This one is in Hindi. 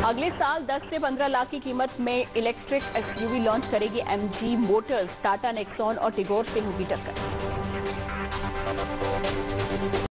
अगले साल 10 से 15 लाख की कीमत में इलेक्ट्रिक एसयूवी लॉन्च करेगी एमजी मोटर्स। टाटा नेक्सॉन और टिगोर से होगी टक्कर।